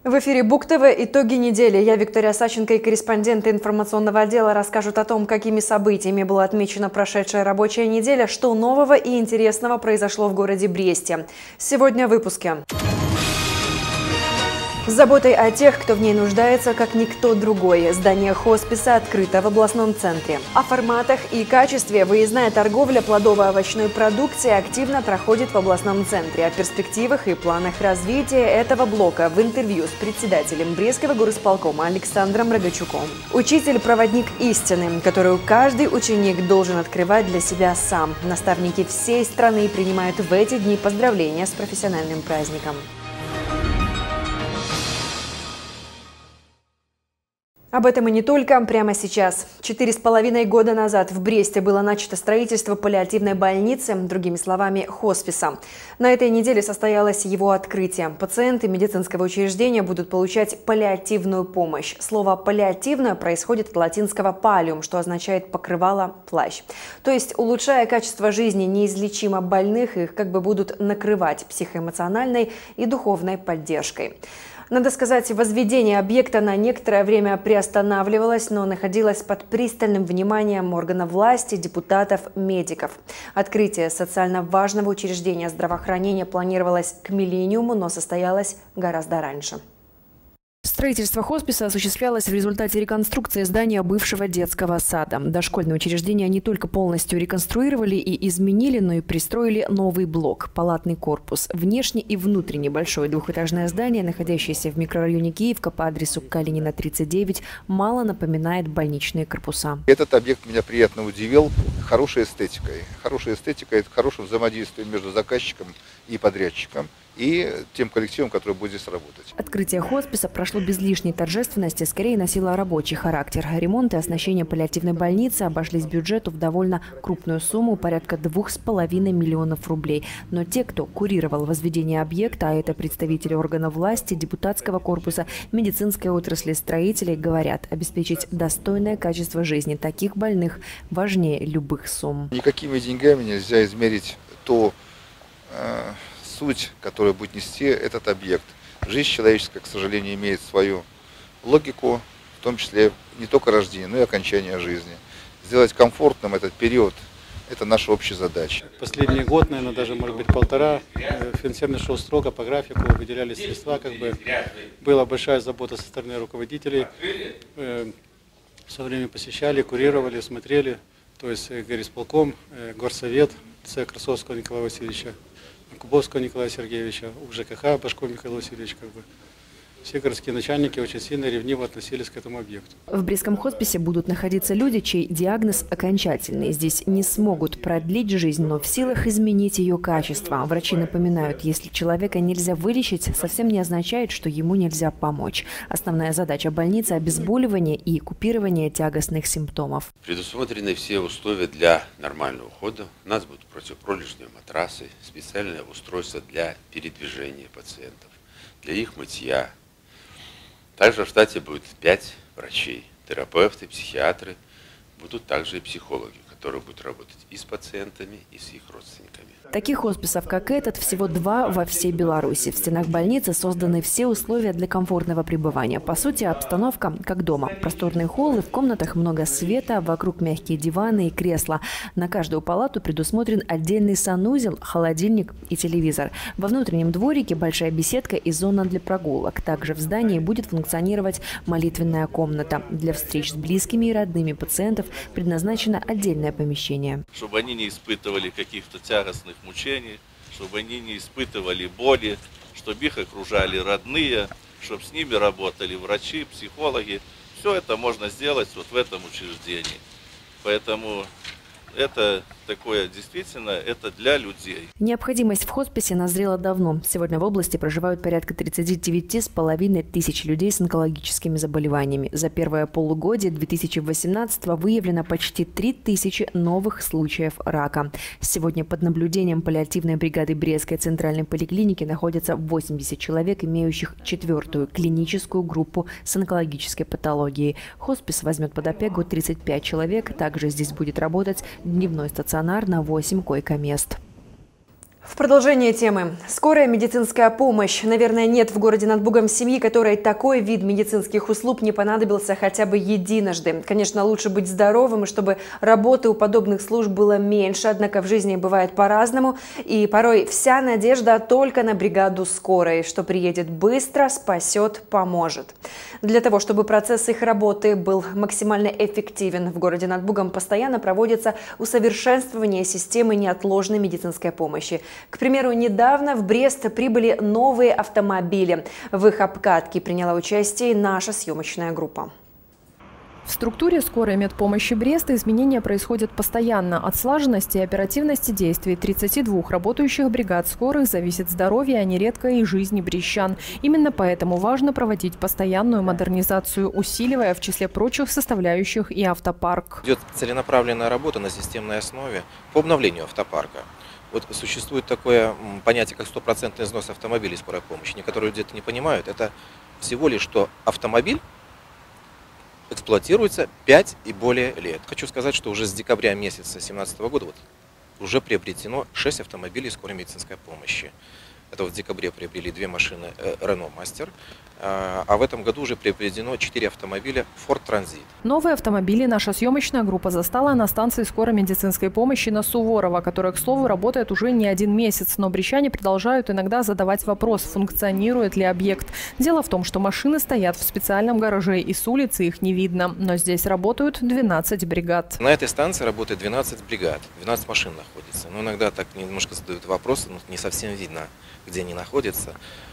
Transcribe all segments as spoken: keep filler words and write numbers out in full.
В эфире БУК-ТВ «Итоги недели». Я, Виктория Саченко, и корреспонденты информационного отдела расскажут о том, какими событиями была отмечена прошедшая рабочая неделя, что нового и интересного произошло в городе Бресте. Сегодня в выпуске. С заботой о тех, кто в ней нуждается, как никто другой. Здание хосписа открыто в областном центре. О форматах и качестве выездная торговля плодово-овощной продукции активно проходит в областном центре. О перспективах и планах развития этого блока в интервью с председателем Брестского горисполкома Александром Рогачуком. Учитель-проводник истины, которую каждый ученик должен открывать для себя сам. Наставники всей страны принимают в эти дни поздравления с профессиональным праздником. Об этом и не только прямо сейчас. Четыре с половиной года назад в Бресте было начато строительство паллиативной больницы, другими словами, хосписа. На этой неделе состоялось его открытие. Пациенты медицинского учреждения будут получать паллиативную помощь. Слово «паллиативное» происходит от латинского «pallium», что означает «покрывало, плащ». То есть, улучшая качество жизни неизлечимо больных, их как бы будут накрывать психоэмоциональной и духовной поддержкой. Надо сказать, возведение объекта на некоторое время приостанавливалось, но находилось под пристальным вниманием органов власти, депутатов, медиков. Открытие социально важного учреждения здравоохранения планировалось к миллениуму, но состоялось гораздо раньше. Строительство хосписа осуществлялось в результате реконструкции здания бывшего детского сада. Дошкольное учреждение не только полностью реконструировали и изменили, но и пристроили новый блок – палатный корпус. Внешне и внутренне большое двухэтажное здание, находящееся в микрорайоне Киевка по адресу Калинина, тридцать девять, мало напоминает больничные корпуса. Этот объект меня приятно удивил хорошей эстетикой. Хорошая эстетика – это хорошим взаимодействием между заказчиком и подрядчиком, и тем коллективом, который будет здесь работать. Открытие хосписа прошло без лишней торжественности, скорее носило рабочий характер. Ремонт и оснащение паллиативной больницы обошлись бюджету в довольно крупную сумму, порядка двух с половиной миллионов рублей. Но те, кто курировал возведение объекта, а это представители органов власти, депутатского корпуса, медицинской отрасли, строителей, говорят, обеспечить достойное качество жизни таких больных важнее любых сумм. Никакими деньгами нельзя измерить то, э, суть, которую будет нести этот объект. Жизнь человеческая, к сожалению, имеет свою логику, в том числе не только рождение, но и окончание жизни. Сделать комфортным этот период – это наша общая задача. Последний год, наверное, даже, может быть, полтора, финансирование шло строго по графику, выделялись средства, как бы была большая забота со стороны руководителей. Все время посещали, курировали, смотрели, то есть горисполком, горсовет, цех Красовского Николая Васильевича, Кубовского Николая Сергеевича, УЖКХ Башков Михаил Васильевич, как бы. Все городские начальники очень сильно ревниво относились к этому объекту. В Брестском хосписе будут находиться люди, чей диагноз окончательный. Здесь не смогут продлить жизнь, но в силах изменить ее качество. Врачи напоминают, если человека нельзя вылечить, совсем не означает, что ему нельзя помочь. Основная задача больницы – обезболивание и купирование тягостных симптомов. Предусмотрены все условия для нормального ухода. У нас будут противопролежные матрасы, специальное устройство для передвижения пациентов, для их мытья. Также в штате будет пять врачей, терапевты, психиатры, будут также и психологи, которые будут работать и с пациентами, и с их родственниками. Таких хосписов, как этот, всего два во всей Беларуси. В стенах больницы созданы все условия для комфортного пребывания. По сути, обстановка как дома. Просторные холлы, в комнатах много света, вокруг мягкие диваны и кресла. На каждую палату предусмотрен отдельный санузел, холодильник и телевизор. Во внутреннем дворике большая беседка и зона для прогулок. Также в здании будет функционировать молитвенная комната. Для встреч с близкими и родными пациентов предназначено отдельное помещение. Чтобы они не испытывали каких-то тягостных мучений, чтобы они не испытывали боли, чтобы их окружали родные, чтобы с ними работали врачи, психологи. Все это можно сделать вот в этом учреждении. Поэтому это такое, действительно, это для людей. Необходимость в хосписе назрела давно. Сегодня в области проживают порядка тридцати девяти с половиной тысяч людей с онкологическими заболеваниями. За первое полугодие две тысячи восемнадцатого выявлено почти три тысячи новых случаев рака. Сегодня под наблюдением паллиативной бригады Брестской центральной поликлиники находятся восемьдесят человек, имеющих четвертую клиническую группу с онкологической патологией. Хоспис возьмет под опеку тридцать пять человек. Также здесь будет работать дневной стационар на восемь койко-мест. В продолжение темы. Скорая медицинская помощь. Наверное, нет в городе над Бугом семьи, которой такой вид медицинских услуг не понадобился хотя бы единожды. Конечно, лучше быть здоровым, и чтобы работы у подобных служб было меньше. Однако в жизни бывает по-разному. И порой вся надежда только на бригаду скорой, что приедет быстро, спасет, поможет. Для того, чтобы процесс их работы был максимально эффективен, в городе над Бугом постоянно проводится усовершенствование системы неотложной медицинской помощи. К примеру, недавно в Брест прибыли новые автомобили. В их обкатке приняла участие наша съемочная группа. В структуре скорой медпомощи Бреста изменения происходят постоянно. От слаженности и оперативности действий тридцати двух работающих бригад скорых зависит здоровье, а нередко и жизни брестчан. Именно поэтому важно проводить постоянную модернизацию, усиливая в числе прочих составляющих и автопарк. Идет целенаправленная работа на системной основе по обновлению автопарка. Вот существует такое понятие, как стопроцентный износ автомобилей скорой помощи. Некоторые люди это не понимают. Это всего лишь, что автомобиль эксплуатируется пять и более лет. Хочу сказать, что уже с декабря месяца две тысячи семнадцатого года вот, уже приобретено шесть автомобилей скорой медицинской помощи. Это в декабре приобрели две машины Renault Master, а в этом году уже приобретено четыре автомобиля Ford Transit. Новые автомобили наша съемочная группа застала на станции скорой медицинской помощи на Суворова, которая, к слову, работает уже не один месяц. Но брестчане продолжают иногда задавать вопрос, функционирует ли объект. Дело в том, что машины стоят в специальном гараже, и с улицы их не видно. Но здесь работают двенадцать бригад. На этой станции работает двенадцать бригад, двенадцать машин находится. Но иногда так немножко задают вопросы, но не совсем видно, где они находятся.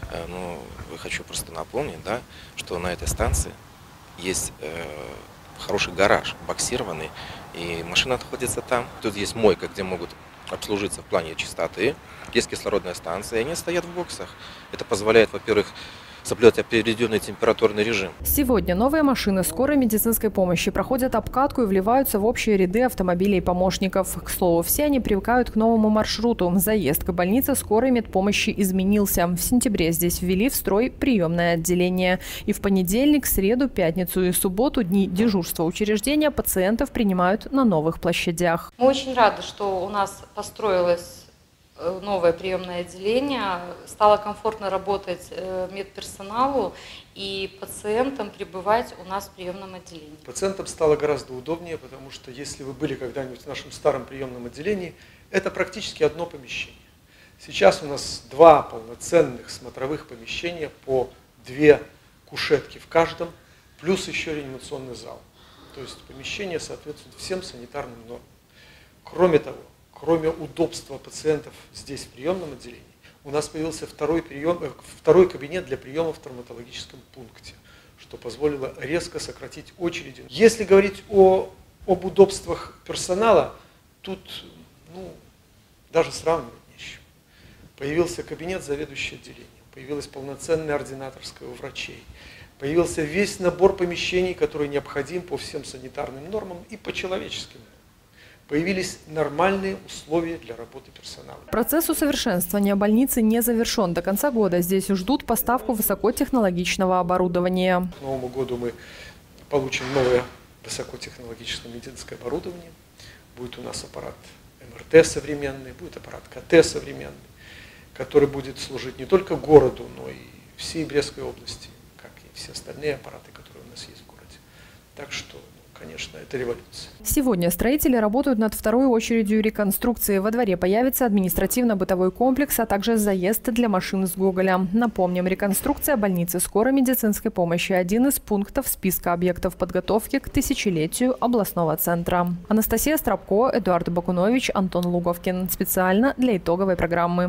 Но хочу просто напомнить, да, что на этой станции есть э, хороший гараж, боксированный, и машина находится там. Тут есть мойка, где могут обслужиться в плане чистоты, есть кислородная станция, и они стоят в боксах. Это позволяет, во-первых, соблюдать определенный температурный режим. Сегодня новые машины скорой медицинской помощи проходят обкатку и вливаются в общие ряды автомобилей помощников. К слову, все они привыкают к новому маршруту. Заезд к больнице скорой медпомощи изменился. В сентябре здесь ввели в строй приемное отделение. И в понедельник, среду, пятницу и субботу, дни дежурства учреждения, пациентов принимают на новых площадях. Мы очень рады, что у нас построилось новое приемное отделение, стало комфортно работать медперсоналу и пациентам пребывать у нас в приемном отделении. Пациентам стало гораздо удобнее, потому что если вы были когда-нибудь в нашем старом приемном отделении, это практически одно помещение. Сейчас у нас два полноценных смотровых помещения по две кушетки в каждом, плюс еще реанимационный зал. То есть помещение соответствует всем санитарным нормам. Кроме того, кроме удобства пациентов здесь, в приемном отделении, у нас появился второй, прием, второй кабинет для приема в травматологическом пункте, что позволило резко сократить очереди. Если говорить о, об удобствах персонала, тут ну, даже сравнивать не с чем. Появился кабинет заведующего отделением, появилась полноценная ординаторская у врачей, появился весь набор помещений, который необходим по всем санитарным нормам и по человеческим нормам. Появились нормальные условия для работы персонала. Процесс усовершенствования больницы не завершен. До конца года здесь ждут поставку высокотехнологичного оборудования. К Новому году мы получим новое высокотехнологическое медицинское оборудование. Будет у нас аппарат эм эр тэ современный, будет аппарат ка тэ современный, который будет служить не только городу, но и всей Брестской области, как и все остальные аппараты, которые у нас есть в городе. Так что, конечно, это революция. Сегодня строители работают над второй очередью реконструкции. Во дворе появится административно-бытовой комплекс, а также заезд для машин с Гоголя. Напомним, реконструкция больницы скорой медицинской помощи – один из пунктов списка объектов подготовки к тысячелетию областного центра. Анастасия Стропко, Эдуард Бакунович, Антон Луговкин. Специально для итоговой программы.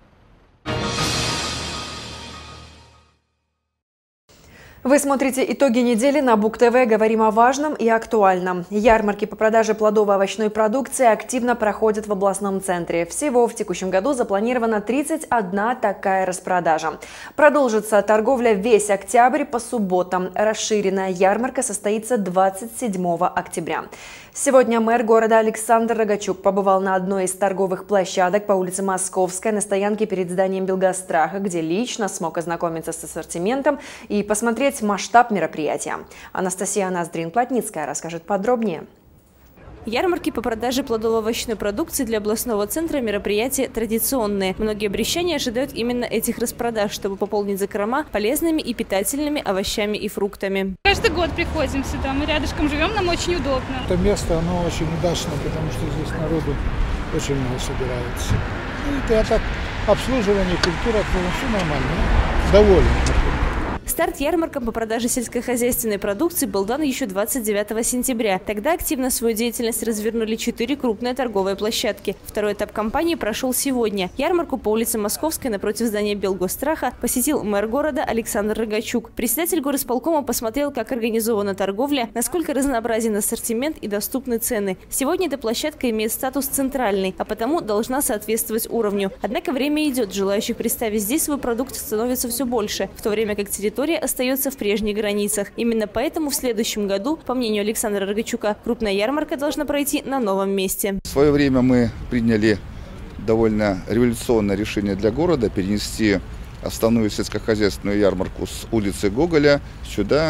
Вы смотрите «Итоги недели» на Буг-ТВ. Говорим о важном и актуальном. Ярмарки по продаже плодово-овощной продукции активно проходят в областном центре. Всего в текущем году запланирована тридцать одна такая распродажа. Продолжится торговля весь октябрь по субботам. Расширенная ярмарка состоится двадцать седьмого октября. Сегодня мэр города Александр Рогачук побывал на одной из торговых площадок по улице Московской на стоянке перед зданием Белгостраха, где лично смог ознакомиться с ассортиментом и посмотреть масштаб мероприятия. Анастасия Ноздрин-Плотницкая расскажет подробнее. Ярмарки по продаже плодово-овощной продукции для областного центра мероприятия традиционные. Многие брестчане ожидают именно этих распродаж, чтобы пополнить закрома полезными и питательными овощами и фруктами. Каждый год приходим сюда, мы рядышком живем, нам очень удобно. Это место, оно очень удачно, потому что здесь народу очень много собирается. И это так, обслуживание, культура, все нормально, доволен. Старт ярмаркам по продаже сельскохозяйственной продукции был дан еще двадцать девятого сентября. Тогда активно свою деятельность развернули четыре крупные торговые площадки. Второй этап кампании прошел сегодня. Ярмарку по улице Московской напротив здания Белгосстраха посетил мэр города Александр Рогачук. Председатель горисполкома посмотрел, как организована торговля, насколько разнообразен ассортимент и доступны цены. Сегодня эта площадка имеет статус центральный, а потому должна соответствовать уровню. Однако время идет, желающих представить здесь свой продукт становится все больше, в то время как территория остается в прежних границах. Именно поэтому в следующем году, по мнению Александра Рогачука, крупная ярмарка должна пройти на новом месте. В свое время мы приняли довольно революционное решение для города перенести основную сельскохозяйственную ярмарку с улицы Гоголя сюда,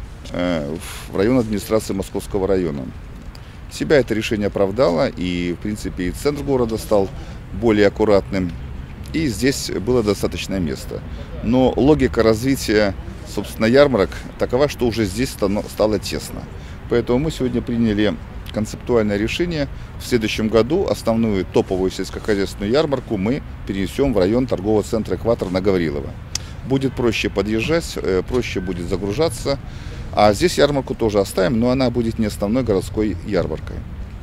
в район администрации Московского района. Себя это решение оправдало, и в принципе и центр города стал более аккуратным, и здесь было достаточное место. Но логика развития, собственно, ярмарок такова, что уже здесь стало тесно. Поэтому мы сегодня приняли концептуальное решение. В следующем году основную топовую сельскохозяйственную ярмарку мы перенесем в район торгового центра «Экватор» на Гаврилова. Будет проще подъезжать, проще будет загружаться. А здесь ярмарку тоже оставим, но она будет не основной городской ярмаркой.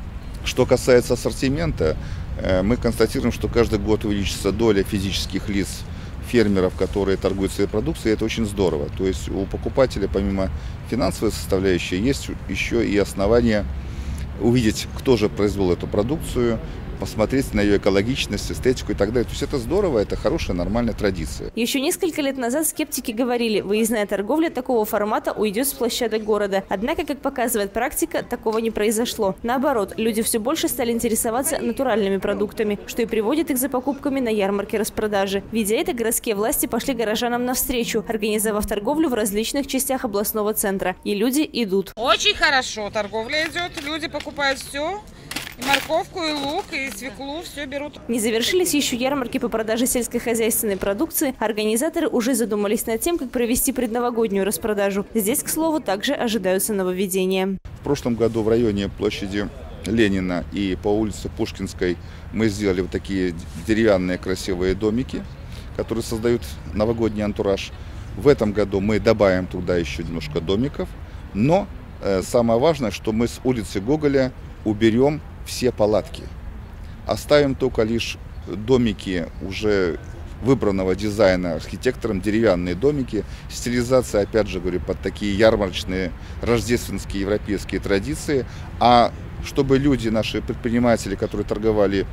Что касается ассортимента, мы констатируем, что каждый год увеличится доля физических лиц, фермеров, которые торгуют своей продукцией. Это очень здорово. То есть у покупателя помимо финансовой составляющей есть еще и основания увидеть, кто же произвел эту продукцию, посмотреть на ее экологичность, эстетику и так далее. То есть это здорово, это хорошая, нормальная традиция. Еще несколько лет назад скептики говорили, выездная торговля такого формата уйдет с площадок города. Однако, как показывает практика, такого не произошло. Наоборот, люди все больше стали интересоваться натуральными продуктами, что и приводит их за покупками на ярмарке распродажи. Видя это, городские власти пошли горожанам навстречу, организовав торговлю в различных частях областного центра. И люди идут. Очень хорошо торговля идет, люди покупают все. И морковку, и лук, и свеклу, все берут. Не завершились еще ярмарки по продаже сельскохозяйственной продукции. Организаторы уже задумались над тем, как провести предновогоднюю распродажу. Здесь, к слову, также ожидаются нововведения. В прошлом году в районе площади Ленина и по улице Пушкинской мы сделали вот такие деревянные красивые домики, которые создают новогодний антураж. В этом году мы добавим туда еще немножко домиков. Но э, самое важное, что мы с улицы Гоголя уберем все палатки. Оставим только лишь домики уже выбранного дизайна архитектором, деревянные домики. Стилизация, опять же говорю, под такие ярмарочные рождественские европейские традиции. А чтобы люди, наши предприниматели, которые торговали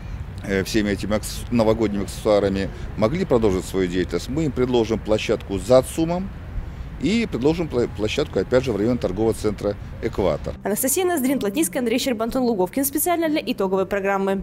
всеми этими новогодними аксессуарами, могли продолжить свою деятельность, мы им предложим площадку за ЦУМом и предложим площадку, опять же, в районе торгового центра «Экватор». Анастасия Ноздрин, Плотницкая, Андрей Щербантон, Луговкин. Специально для итоговой программы.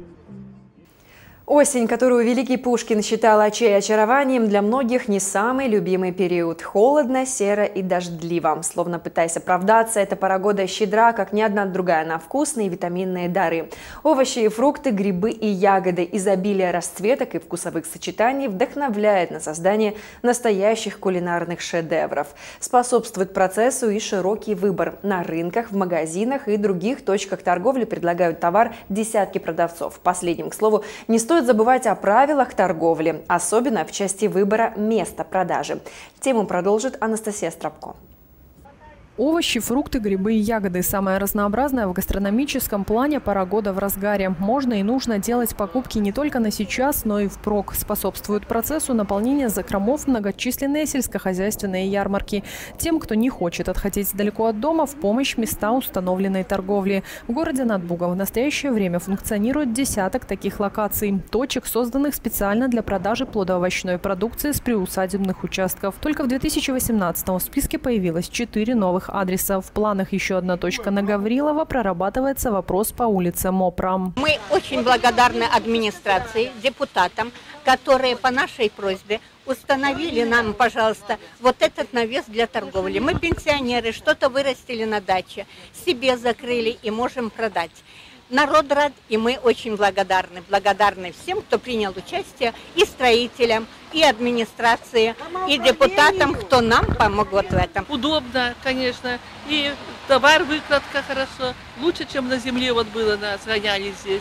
Осень, которую великий Пушкин считал очей очарованием, для многих не самый любимый период. Холодно, серо и дождливо. Словно пытаясь оправдаться, эта пора года щедра, как ни одна другая, на вкусные витаминные дары. Овощи и фрукты, грибы и ягоды, изобилие расцветок и вкусовых сочетаний вдохновляет на создание настоящих кулинарных шедевров. Способствует процессу и широкий выбор. На рынках, в магазинах и других точках торговли предлагают товар десятки продавцов. Последним, к слову, не стоит Стоит забывать о правилах торговли, особенно в части выбора места продажи. Тему продолжит Анастасия Стропко. Овощи, фрукты, грибы и ягоды – самое разнообразное в гастрономическом плане пора года в разгаре. Можно и нужно делать покупки не только на сейчас, но и впрок. Способствуют процессу наполнения закромов многочисленные сельскохозяйственные ярмарки. Тем, кто не хочет отходить далеко от дома, в помощь места установленной торговли. В городе над Бугом в настоящее время функционирует десяток таких локаций. Точек, созданных специально для продажи плодоовощной продукции с приусадебных участков. Только в две тысячи восемнадцатом в списке появилось четыре новых новых адреса. В планах еще одна точка на Гаврилова, прорабатывается вопрос по улице Мопра. Мы очень благодарны администрации, депутатам, которые по нашей просьбе установили нам, пожалуйста, вот этот навес для торговли. Мы пенсионеры, что-то вырастили на даче, себе закрыли и можем продать. Народ рад, и мы очень благодарны. Благодарны всем, кто принял участие, и строителям, и администрации, и депутатам, кто нам помог вот в этом. Удобно, конечно, и товар выкладка хорошо, лучше, чем на земле вот было, нас гоняли здесь.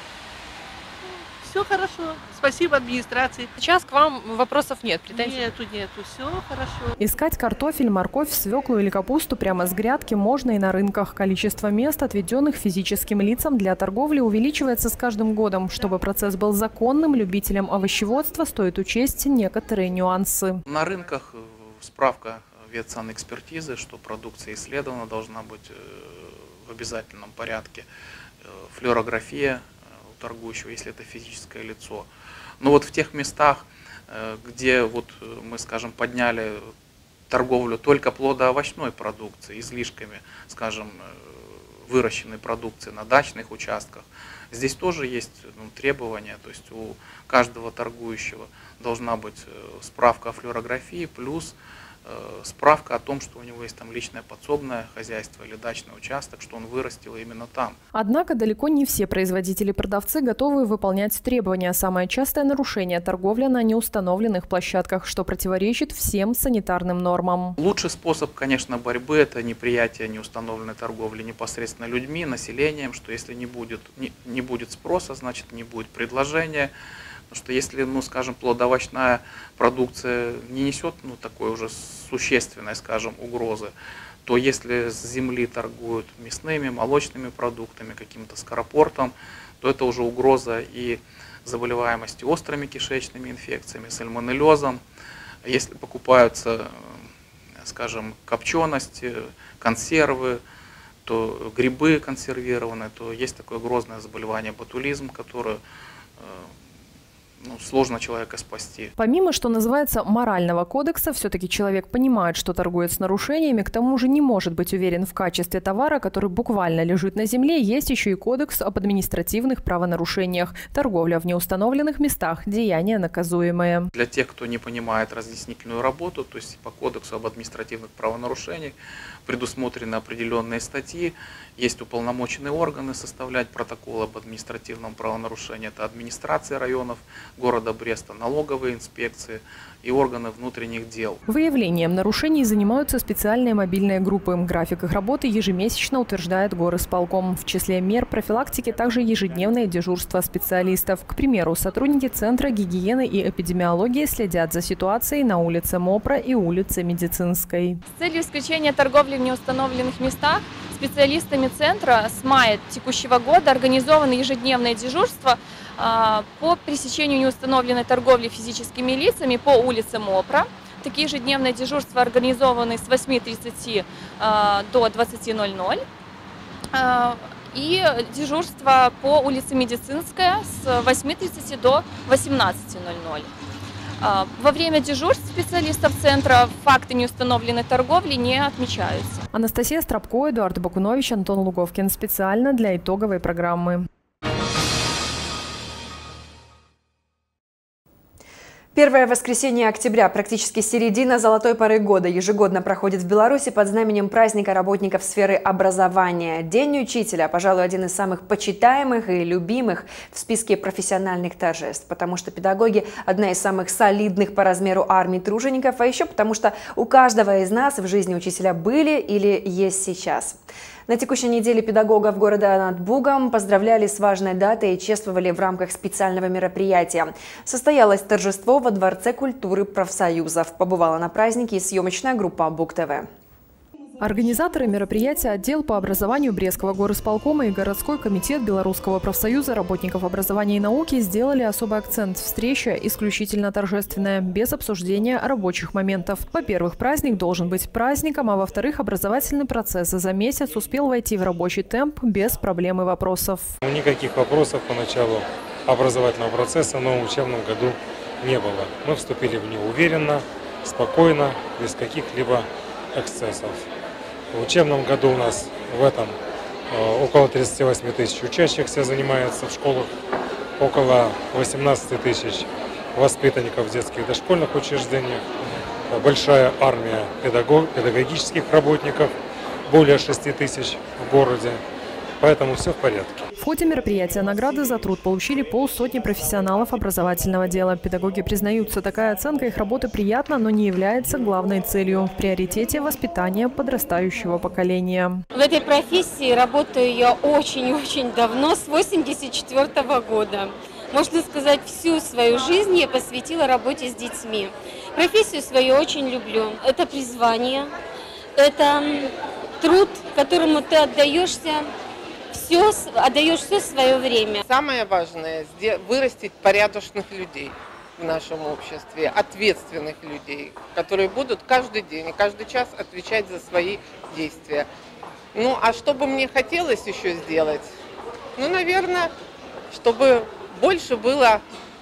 Все хорошо. Спасибо администрации. Сейчас к вам вопросов нет, претензий? Нету, нету. Все хорошо. Искать картофель, морковь, свеклу или капусту прямо с грядки можно и на рынках. Количество мест, отведенных физическим лицам для торговли, увеличивается с каждым годом. Чтобы процесс был законным, любителям овощеводства стоит учесть некоторые нюансы. На рынках справка ветсанэкспертизы, что продукция исследована, должна быть в обязательном порядке. Флюорография торгующего, если это физическое лицо. Но вот в тех местах, где вот мы, скажем, подняли торговлю только плодоовощной продукцией, излишками, скажем, выращенной продукции на дачных участках, здесь тоже есть ну, требования, то есть у каждого торгующего должна быть справка о флюорографии плюс справка о том, что у него есть там личное подсобное хозяйство или дачный участок, что он вырастил именно там. Однако далеко не все производители-продавцы готовы выполнять требования. Самое частое нарушение – торговля на неустановленных площадках, что противоречит всем санитарным нормам. Лучший способ, конечно, борьбы – это неприятие неустановленной торговли непосредственно людьми, населением, что если не будет, не, не будет спроса, значит не будет предложения. Потому что если, ну, скажем, плодоовощная продукция не несет ну, такой уже существенной, скажем, угрозы, то если с земли торгуют мясными, молочными продуктами, каким-то скоропортом, то это уже угроза и заболеваемости острыми кишечными инфекциями, сальмонеллезом. Если покупаются, скажем, копчености, консервы, то грибы консервированные, то есть такое грозное заболевание ботулизм, которое Ну, сложно человека спасти. Помимо, что называется, морального кодекса, все-таки человек понимает, что торгует с нарушениями, к тому же не может быть уверен в качестве товара, который буквально лежит на земле. Есть еще и кодекс об административных правонарушениях. Торговля в неустановленных местах – деяние наказуемое. Для тех, кто не понимает разъяснительную работу, то есть по кодексу об административных правонарушениях предусмотрены определенные статьи, есть уполномоченные органы составлять протокол об административном правонарушении. Это администрация районов города Бреста, налоговые инспекции и органы внутренних дел. Выявлением нарушений занимаются специальные мобильные группы. График их работы ежемесячно утверждает горисполком. В числе мер профилактики также ежедневное дежурство специалистов. К примеру, сотрудники Центра гигиены и эпидемиологии следят за ситуацией на улице Мопра и улице Медицинской. С целью исключения торговли в неустановленных местах специалистами Центра с мая текущего года организовано ежедневное дежурство по пресечению неустановленной торговли физическими лицами по улице Мопра. Такие ежедневные дежурства организованы с восьми тридцати до двадцати ноль-ноль. И дежурство по улице Медицинская с восьми тридцати до восемнадцати ноль-ноль. Во время дежурств специалистов Центра факты неустановленной торговли не отмечаются. Анастасия Стропко, Эдуард Бакунович, Антон Луговкин. Специально для итоговой программы. Первое воскресенье октября, практически середина золотой поры года, ежегодно проходит в Беларуси под знаменем праздника работников сферы образования. День учителя, пожалуй, один из самых почитаемых и любимых в списке профессиональных торжеств, потому что педагоги – одна из самых солидных по размеру армий тружеников, а еще потому что у каждого из нас в жизни учителя были или есть сейчас. На текущей неделе педагогов города над Бугом поздравляли с важной датой и чествовали в рамках специального мероприятия. Состоялось торжество во Дворце культуры профсоюзов. Побывала на празднике и съемочная группа БугТВ. Организаторы мероприятия, отдел по образованию Брестского горисполкома и городской комитет Белорусского профсоюза работников образования и науки сделали особый акцент. Встреча исключительно торжественная, без обсуждения рабочих моментов. Во-первых, праздник должен быть праздником, а во-вторых, образовательный процесс за месяц успел войти в рабочий темп без проблем и вопросов. Никаких вопросов по началу образовательного процесса в новом учебном году не было. Мы вступили в него уверенно, спокойно, без каких-либо эксцессов. В учебном году у нас в этом около тридцати восьми тысяч учащихся занимается в школах, около восемнадцати тысяч воспитанников в детских и дошкольных учреждениях, большая армия педагог, педагогических работников, более шести тысяч в городе, поэтому все в порядке. В ходе мероприятия награды за труд получили полсотни профессионалов образовательного дела. Педагоги признаются, такая оценка их работы приятна, но не является главной целью. В приоритете воспитание подрастающего поколения. В этой профессии работаю я очень-очень давно, с восемьдесят четвёртого года. Можно сказать, всю свою жизнь я посвятила работе с детьми. Профессию свою очень люблю. Это призвание, это труд, которому ты отдаешься. Все, отдаешь все свое время. Самое важное – вырастить порядочных людей в нашем обществе, ответственных людей, которые будут каждый день и каждый час отвечать за свои действия. Ну, а что бы мне хотелось еще сделать? Ну, наверное, чтобы больше было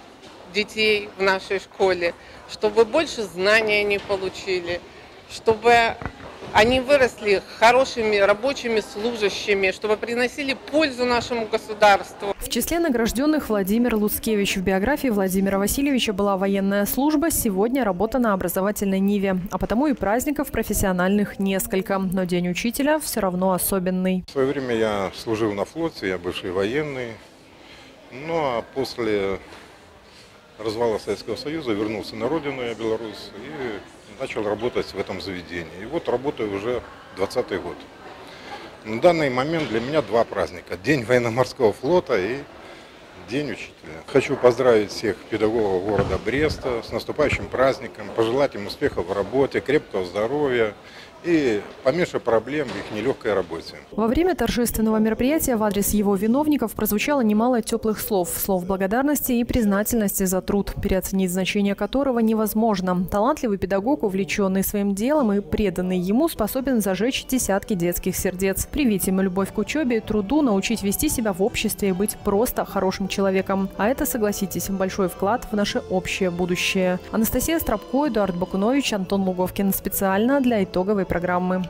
детей в нашей школе, чтобы больше знаний они получили, чтобы они выросли хорошими рабочими служащими, чтобы приносили пользу нашему государству. В числе награжденных Владимир Луцкевич. В биографии Владимира Васильевича была военная служба, сегодня работа на образовательной ниве. А потому и праздников профессиональных несколько. Но День учителя все равно особенный. В свое время я служил на флоте, я бывший военный. Ну а после развала Советского Союза вернулся на родину, я белорус, и начал работать в этом заведении. И вот работаю уже двадцатый год. На данный момент для меня два праздника. День военно-морского флота и День учителя. Хочу поздравить всех педагогов города Бреста с наступающим праздником, пожелать им успехов в работе, крепкого здоровья и поменьше проблем в их нелегкой работе. Во время торжественного мероприятия в адрес его виновников прозвучало немало теплых слов. Слов благодарности и признательности за труд, переоценить значение которого невозможно. Талантливый педагог, увлеченный своим делом и преданный ему, способен зажечь десятки детских сердец. Привить им любовь к учебе и труду, научить вести себя в обществе и быть просто хорошим человеком. А это, согласитесь, большой вклад в наше общее будущее. Анастасия Стропко, Эдуард Бакунович, Антон Луговкин. Специально для итоговой программы.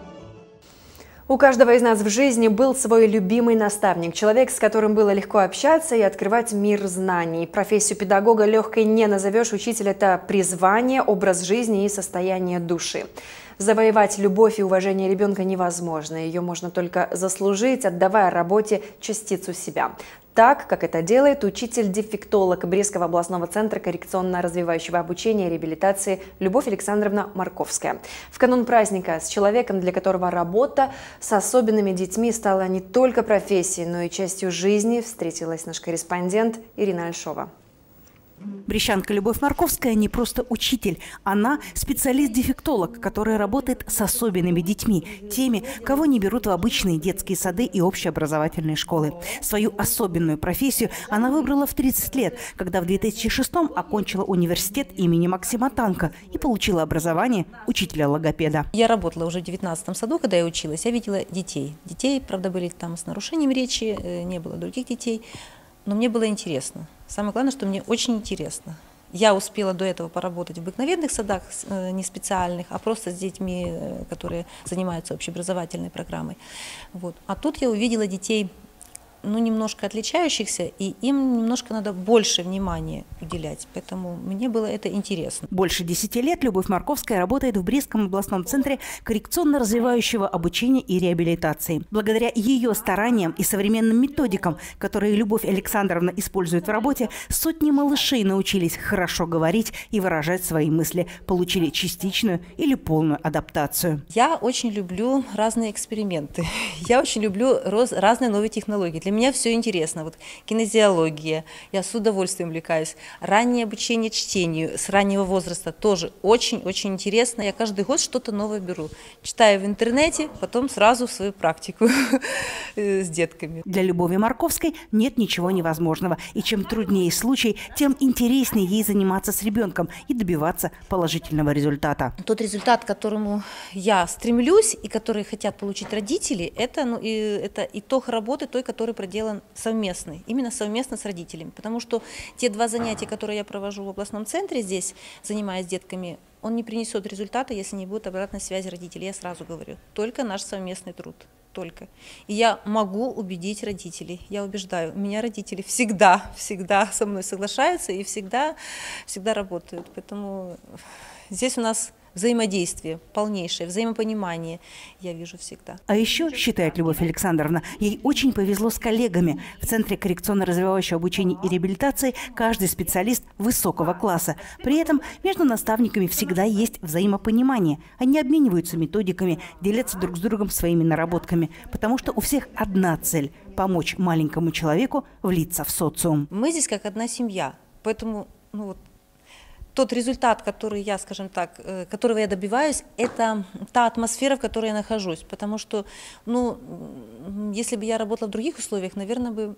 У каждого из нас в жизни был свой любимый наставник, человек, с которым было легко общаться и открывать мир знаний. Профессию педагога легкой не назовешь, учитель – это призвание, образ жизни и состояние души. Завоевать любовь и уважение ребенка невозможно, ее можно только заслужить, отдавая работе частицу себя. Так, как это делает учитель-дефектолог Брестского областного центра коррекционно-развивающего обучения и реабилитации Любовь Александровна Марковская. В канун праздника с человеком, для которого работа с особенными детьми стала не только профессией, но и частью жизни, встретилась наш корреспондент Ирина Альшова. Брещанка Любовь Марковская не просто учитель. Она специалист-дефектолог, который работает с особенными детьми, теми, кого не берут в обычные детские сады и общеобразовательные школы. Свою особенную профессию она выбрала в тридцать лет, когда в две тысячи шестом окончила университет имени Максима Танка и получила образование учителя-логопеда. Я работала уже в девятнадцатом саду, когда я училась. Я видела детей. Детей, правда, были там с нарушением речи, не было других детей. Но мне было интересно. Самое главное, что мне очень интересно. Я успела до этого поработать в обыкновенных садах, не специальных, а просто с детьми, которые занимаются общеобразовательной программой. Вот. А тут я увидела детей, ну, немножко отличающихся, и им немножко надо больше внимания уделять. Поэтому мне было это интересно. Больше десяти лет Любовь Марковская работает в Брестском областном центре коррекционно-развивающего обучения и реабилитации. Благодаря ее стараниям и современным методикам, которые Любовь Александровна использует в работе, сотни малышей научились хорошо говорить и выражать свои мысли, получили частичную или полную адаптацию. Я очень люблю разные эксперименты. Я очень люблю разные новые технологии. Для меня все интересно. Вот кинезиология, я с удовольствием увлекаюсь. Раннее обучение чтению с раннего возраста тоже очень-очень интересно. Я каждый год что-то новое беру. Читаю в интернете, потом сразу в свою практику с детками. Для Любови Марковской нет ничего невозможного. И чем труднее случай, тем интереснее ей заниматься с ребенком и добиваться положительного результата. Тот результат, к которому я стремлюсь и который хотят получить родители, это, ну, и, это итог работы той, которая проделан совместный, именно совместно с родителями. Потому что те два занятия, которые я провожу в областном центре здесь, занимаясь с детками, он не принесет результата, если не будет обратной связи родителей. Я сразу говорю, только наш совместный труд. Только. И я могу убедить родителей, я убеждаю, меня родители всегда, всегда со мной соглашаются и всегда, всегда работают. Поэтому здесь у нас взаимодействие, полнейшее, взаимопонимание я вижу всегда. А еще, считает Любовь Александровна, ей очень повезло с коллегами. В Центре коррекционно-развивающего обучения и реабилитации каждый специалист высокого класса. При этом между наставниками всегда есть взаимопонимание. Они обмениваются методиками, делятся друг с другом своими наработками, потому что у всех одна цель – помочь маленькому человеку влиться в социум. Мы здесь как одна семья, поэтому ну вот, тот результат, который я, скажем так, которого я добиваюсь, это та атмосфера, в которой я нахожусь. Потому что, ну, если бы я работала в других условиях, наверное, бы,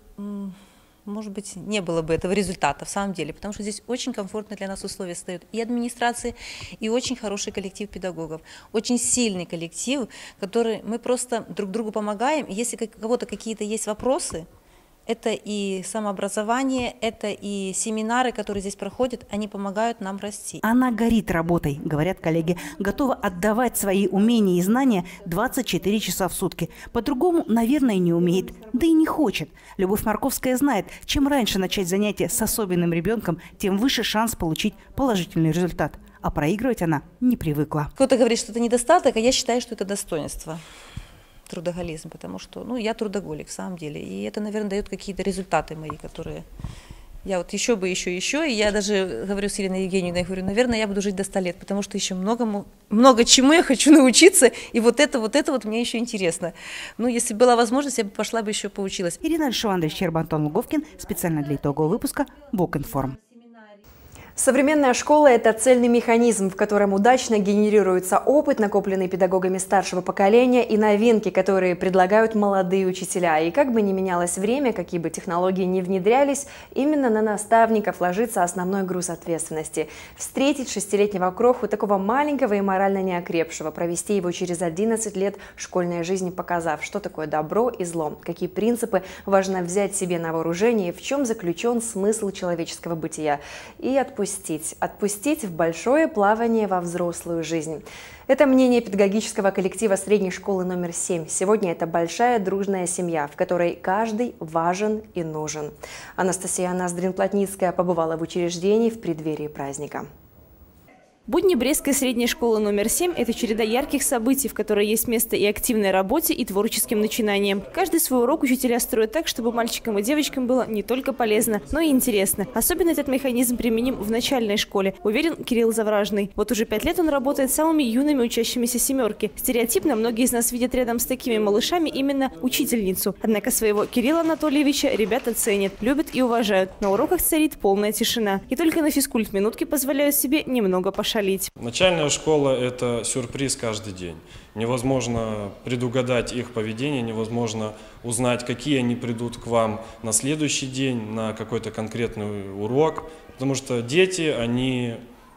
может быть, не было бы этого результата в самом деле. Потому что здесь очень комфортно для нас условия создают и администрации, и очень хороший коллектив педагогов. Очень сильный коллектив, который мы просто друг другу помогаем. Если у кого-то какие-то есть вопросы, это и самообразование, это и семинары, которые здесь проходят, они помогают нам расти. Она горит работой, говорят коллеги, готова отдавать свои умения и знания двадцать четыре часа в сутки. По-другому, наверное, не умеет, да и не хочет. Любовь Марковская знает, чем раньше начать занятие с особенным ребенком, тем выше шанс получить положительный результат. А проигрывать она не привыкла. Кто-то говорит, что это недостаток, а я считаю, что это достоинство. Трудоголизм, потому что, ну, я трудоголик в самом деле, и это, наверное, дает какие-то результаты мои, которые я вот еще бы, еще, еще, и я даже говорю с Еленой Евгеньевной, я говорю, наверное, я буду жить до ста лет, потому что еще многому, много чему я хочу научиться, и вот это, вот это вот мне еще интересно. Ну, если была возможность, я бы пошла бы еще поучилась. Ирина Альшова, Щерба, Антон Луговкин, специально для итогового выпуска Вокинформ. Современная школа – это цельный механизм, в котором удачно генерируется опыт, накопленный педагогами старшего поколения, и новинки, которые предлагают молодые учителя. И как бы ни менялось время, какие бы технологии ни внедрялись, именно на наставников ложится основной груз ответственности. Встретить шестилетнего кроху, такого маленького и морально неокрепшего, провести его через одиннадцать лет школьной жизни, показав, что такое добро и зло, какие принципы важно взять себе на вооружение, в чем заключен смысл человеческого бытия, и отпустить Отпустить. Отпустить в большое плавание во взрослую жизнь. Это мнение педагогического коллектива средней школы номер семь. Сегодня это большая дружная семья, в которой каждый важен и нужен. Анастасия Ноздрин-Плотницкая побывала в учреждении в преддверии праздника. Будни Брестской средней школы номер семь – это череда ярких событий, в которой есть место и активной работе, и творческим начинаниям. Каждый свой урок учителя строят так, чтобы мальчикам и девочкам было не только полезно, но и интересно. Особенно этот механизм применим в начальной школе, уверен Кирилл Завражный. Вот уже пять лет он работает с самыми юными учащимися семерки. Стереотипно многие из нас видят рядом с такими малышами именно учительницу. Однако своего Кирилла Анатольевича ребята ценят, любят и уважают. На уроках царит полная тишина. И только на физкульт-минутке позволяют себе немного пошалить. Начальная школа – это сюрприз каждый день. Невозможно предугадать их поведение, невозможно узнать, какие они придут к вам на следующий день, на какой-то конкретный урок. Потому что дети, они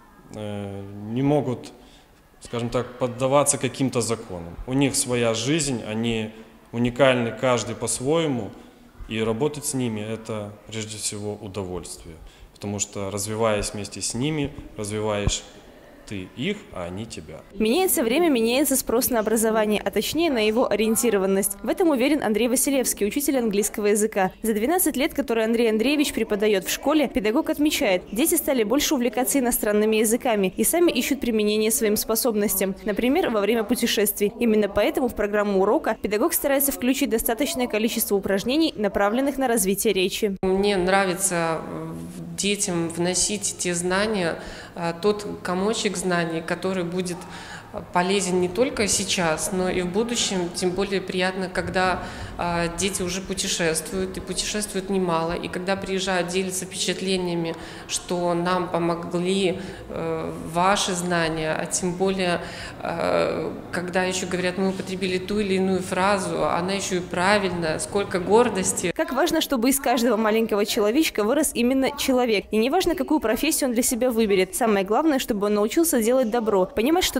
э, не могут, скажем так, поддаваться каким-то законам. У них своя жизнь, они уникальны каждый по-своему, и работать с ними – это прежде всего удовольствие. Потому что, развиваясь вместе с ними, развиваешь ты их, а они тебя. Меняется время, меняется спрос на образование, а точнее на его ориентированность. В этом уверен Андрей Василевский, учитель английского языка. За двенадцать лет, которые Андрей Андреевич преподает в школе, педагог отмечает, дети стали больше увлекаться иностранными языками и сами ищут применение своим способностям. Например, во время путешествий. Именно поэтому в программу урока педагог старается включить достаточное количество упражнений, направленных на развитие речи. Мне нравится детям вносить те знания, тот комочек знаний, который будет полезен не только сейчас, но и в будущем. Тем более приятно, когда э, дети уже путешествуют, и путешествуют немало. И когда приезжают, делятся впечатлениями, что нам помогли э, ваши знания, а тем более, э, когда еще говорят, мы употребили ту или иную фразу, она еще и правильная, сколько гордости. Как важно, чтобы из каждого маленького человечка вырос именно человек. И неважно, какую профессию он для себя выберет. Самое главное, чтобы он научился делать добро, понимать, что такое жизнь,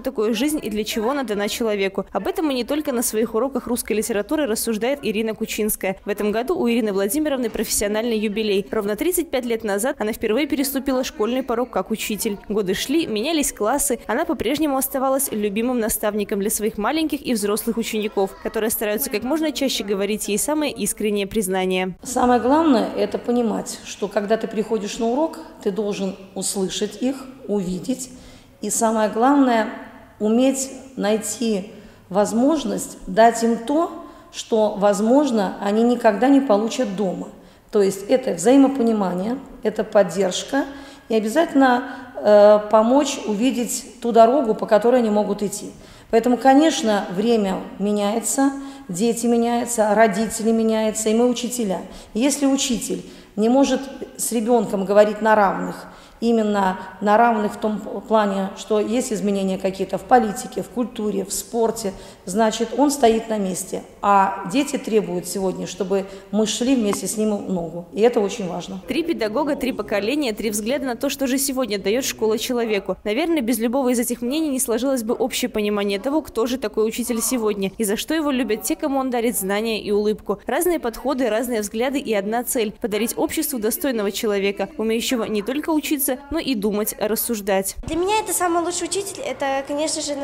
жизнь и для чего она дана человеку. Об этом и не только на своих уроках русской литературы рассуждает Ирина Кучинская. В этом году у Ирины Владимировны профессиональный юбилей. Ровно тридцать пять лет назад она впервые переступила школьный порог как учитель. Годы шли, менялись классы. Она по-прежнему оставалась любимым наставником для своих маленьких и взрослых учеников, которые стараются как можно чаще говорить ей самое искреннее признание. Самое главное – это понимать, что когда ты приходишь на урок, ты должен услышать их, увидеть. И самое главное – уметь найти возможность дать им то, что, возможно, они никогда не получат дома. То есть это взаимопонимание, это поддержка и обязательно э, помочь увидеть ту дорогу, по которой они могут идти. Поэтому, конечно, время меняется, дети меняются, родители меняются, и мы учителя. Если учитель не может с ребенком говорить на равных, именно на равных в том плане, что есть изменения какие-то в политике, в культуре, в спорте, значит, он стоит на месте. А дети требуют сегодня, чтобы мы шли вместе с ним в ногу. И это очень важно. Три педагога, три поколения, три взгляда на то, что же сегодня дает школа человеку. Наверное, без любого из этих мнений не сложилось бы общее понимание того, кто же такой учитель сегодня и за что его любят те, кому он дарит знания и улыбку. Разные подходы, разные взгляды и одна цель – подарить обществу достойного человека, умеющего не только учиться, но и думать, рассуждать. Для меня это самый лучший учитель. Это, конечно же,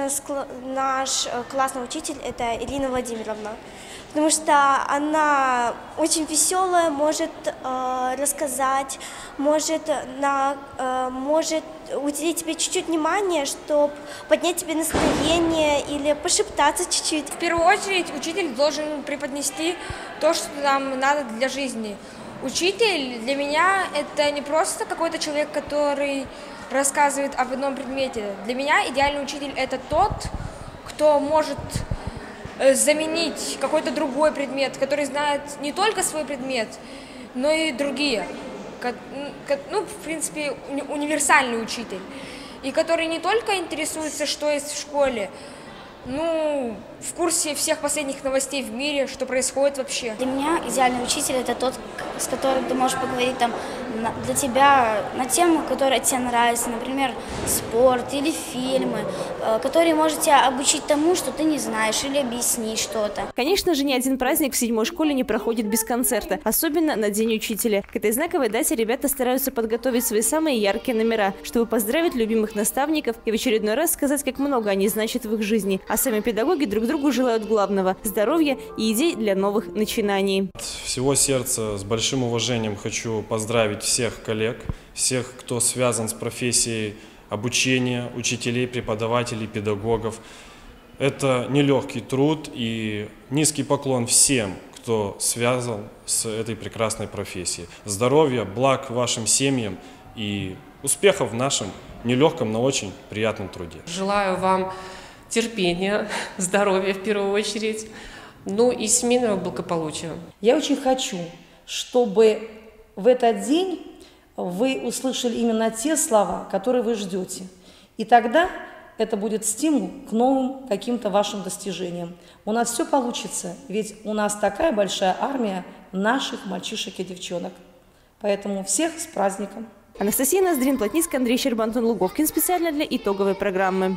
наш классный учитель, это Ирина Владимировна. Потому что она очень веселая, может э, рассказать, может, на, э, может уделить тебе чуть-чуть внимания, чтобы поднять тебе настроение или пошептаться чуть-чуть. В первую очередь учитель должен преподнести то, что нам надо для жизни. Учитель для меня это не просто какой-то человек, который рассказывает об одном предмете. Для меня идеальный учитель это тот, кто может заменить какой-то другой предмет, который знает не только свой предмет, но и другие. Ну, в принципе, универсальный учитель. И который не только интересуется, что есть в школе, ну, в курсе всех последних новостей в мире, что происходит вообще. Для меня идеальный учитель это тот, с которым ты можешь поговорить там для тебя на тему, которая тебе нравится, например, спорт или фильмы, которые может тебя обучить тому, что ты не знаешь, или объяснить что-то. Конечно же, ни один праздник в седьмой школе не проходит без концерта, особенно на День учителя. К этой знаковой дате ребята стараются подготовить свои самые яркие номера, чтобы поздравить любимых наставников и в очередной раз сказать, как много они значат в их жизни. А сами педагоги друг другу желают главного – здоровья и идей для новых начинаний. От всего сердца с большим уважением хочу поздравить всех коллег, всех, кто связан с профессией обучения, учителей, преподавателей, педагогов. Это нелегкий труд и низкий поклон всем, кто связан с этой прекрасной профессией. Здоровья, благ вашим семьям и успехов в нашем нелегком, но очень приятном труде. Желаю вам терпения, здоровья в первую очередь, ну и семейного благополучия. Я очень хочу, чтобы в этот день вы услышали именно те слова, которые вы ждете. И тогда это будет стимул к новым каким-то вашим достижениям. У нас все получится, ведь у нас такая большая армия наших мальчишек и девчонок. Поэтому всех с праздником. Анастасия Ноздрин, Плотницкая, Андрей Щербантон, Луговкин. Специально для итоговой программы.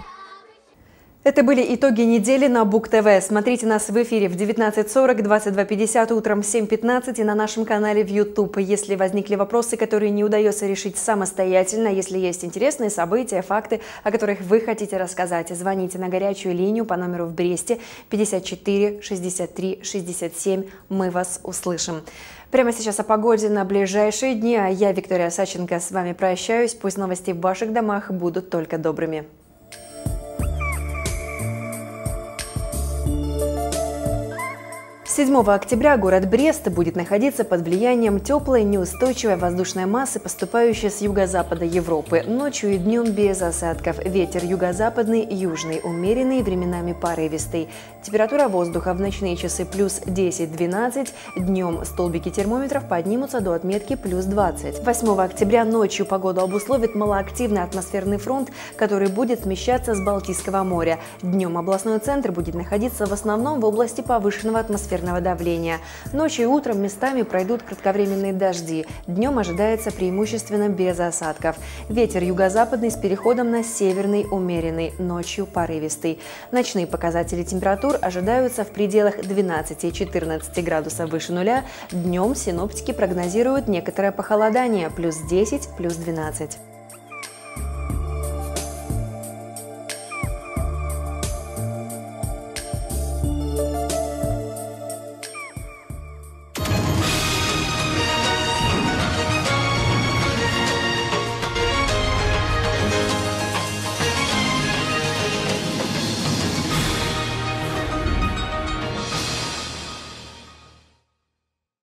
Это были итоги недели на Бук-ТВ. Смотрите нас в эфире в девятнадцать сорок, двадцать два пятьдесят, утром в семь пятнадцать и на нашем канале в YouTube. Если возникли вопросы, которые не удается решить самостоятельно, если есть интересные события, факты, о которых вы хотите рассказать, звоните на горячую линию по номеру в Бресте пятьдесят четыре шестьдесят три шестьдесят семь. Мы вас услышим. Прямо сейчас о погоде на ближайшие дни, а я, Виктория Саченко, с вами прощаюсь. Пусть новости в ваших домах будут только добрыми. седьмого октября город Брест будет находиться под влиянием теплой неустойчивой воздушной массы, поступающей с юго-запада Европы. Ночью и днем без осадков. Ветер юго-западный, южный, умеренный, временами порывистый. Температура воздуха в ночные часы плюс десять-двенадцать, днем столбики термометров поднимутся до отметки плюс двадцать. восьмого октября ночью погоду обусловит малоактивный атмосферный фронт, который будет смещаться с Балтийского моря. Днем областной центр будет находиться в основном в области повышенного атмосферного атмосферного давления. Ночью и утром местами пройдут кратковременные дожди. Днем ожидается преимущественно без осадков. Ветер юго-западный с переходом на северный умеренный, ночью порывистый. Ночные показатели температур ожидаются в пределах двенадцати-четырнадцати градусов выше нуля. Днем синоптики прогнозируют некоторое похолодание – плюс десять, плюс двенадцать.